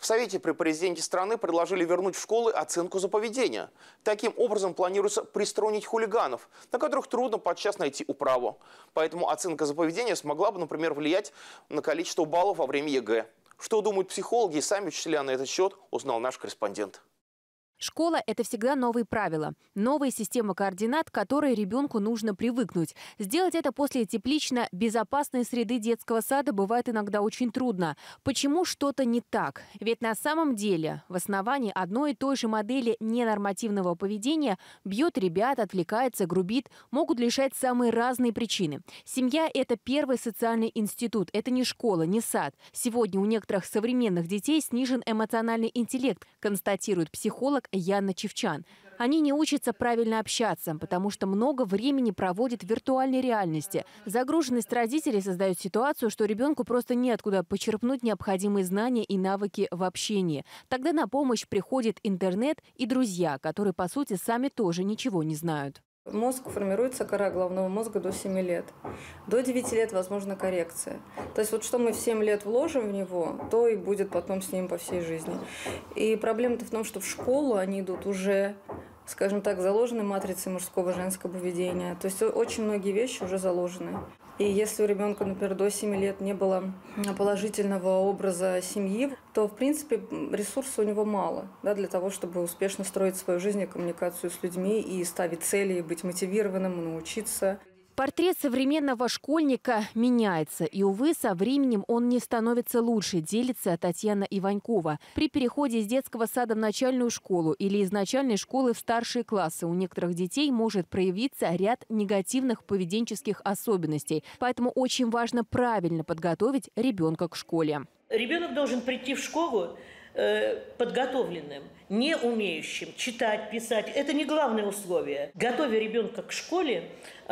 Совете при президенте страны предложили вернуть в школы оценку за поведение. Таким образом планируется приструнить хулиганов, на которых трудно подчас найти управу. Поэтому оценка за поведение смогла бы, например, влиять на количество баллов во время ЕГЭ. Что думают психологи и сами учителя на этот счет, узнал наш корреспондент. Школа – это всегда новые правила, новая система координат, к которой ребенку нужно привыкнуть. Сделать это после теплично-безопасной среды детского сада бывает иногда очень трудно. Почему что-то не так? Ведь на самом деле в основании одной и той же модели ненормативного поведения бьет ребят, отвлекается, грубит, могут лишать самые разные причины. Семья – это первый социальный институт, это не школа, не сад. Сегодня у некоторых современных детей снижен эмоциональный интеллект, констатирует психолог Яна Чевчан. Они не учатся правильно общаться, потому что много времени проводят в виртуальной реальности. Загруженность родителей создает ситуацию, что ребенку просто неоткуда почерпнуть необходимые знания и навыки в общении. Тогда на помощь приходит интернет и друзья, которые, по сути, сами тоже ничего не знают. Мозг формируется, кора головного мозга до 7 лет. До 9 лет возможна коррекция. То есть вот что мы в 7 лет вложим в него, то и будет потом с ним по всей жизни. И проблема-то в том, что в школу они идут уже, скажем так, заложены матрицей мужского и женского поведения. То есть очень многие вещи уже заложены. И если у ребенка, например, до 7 лет не было положительного образа семьи, то, в принципе, ресурсов у него мало, да, для того, чтобы успешно строить свою жизнь и коммуникацию с людьми, и ставить цели, и быть мотивированным, научиться. Портрет современного школьника меняется. И, увы, со временем он не становится лучше, делится Татьяна Иванькова. При переходе из детского сада в начальную школу или из начальной школы в старшие классы у некоторых детей может проявиться ряд негативных поведенческих особенностей. Поэтому очень важно правильно подготовить ребенка к школе. Ребенок должен прийти в школу подготовленным, не умеющим читать, писать. Это не главное условие. Готовя ребенка к школе,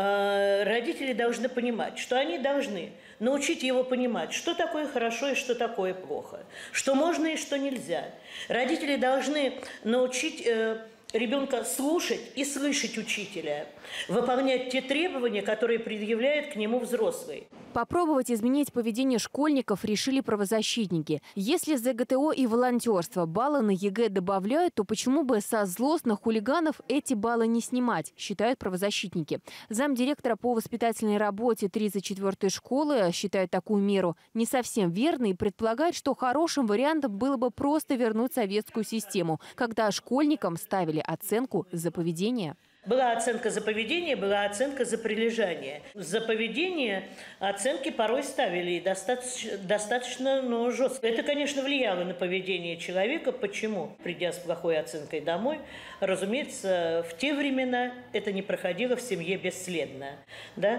родители должны понимать, что они должны научить его понимать, что такое хорошо и что такое плохо, что можно и что нельзя. Родители должны научить ребенка слушать и слышать учителя, выполнять те требования, которые предъявляет к нему взрослый. Попробовать изменить поведение школьников решили правозащитники. Если за ГТО и волонтерство баллы на ЕГЭ добавляют, то почему бы со злостных хулиганов эти баллы не снимать, считают правозащитники. Замдиректора по воспитательной работе 34-й школы считает такую меру не совсем верной и предполагает, что хорошим вариантом было бы просто вернуть советскую систему, когда школьникам ставили оценку за поведение. Была оценка за поведение, была оценка за прилежание. За поведение оценки порой ставили и достаточно жестко. Это, конечно, влияло на поведение человека. Почему? Придя с плохой оценкой домой, разумеется, в те времена это не проходило в семье бесследно. Да?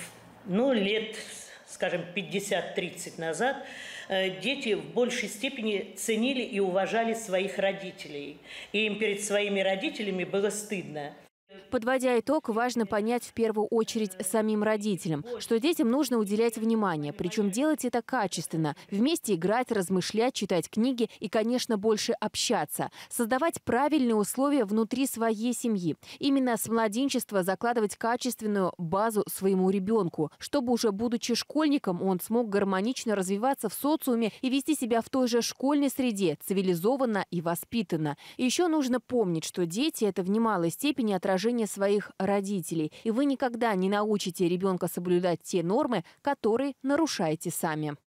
Лет, скажем, 50-30 назад дети в большей степени ценили и уважали своих родителей. И им перед своими родителями было стыдно. Подводя итог, важно понять в первую очередь самим родителям, что детям нужно уделять внимание, причем делать это качественно. Вместе играть, размышлять, читать книги и, конечно, больше общаться. Создавать правильные условия внутри своей семьи. Именно с младенчества закладывать качественную базу своему ребенку, чтобы уже будучи школьником он смог гармонично развиваться в социуме и вести себя в той же школьной среде, цивилизованно и воспитанно. И еще нужно помнить, что дети – это в немалой степени отражение своих родителей. И вы никогда не научите ребенка соблюдать те нормы, которые нарушаете сами.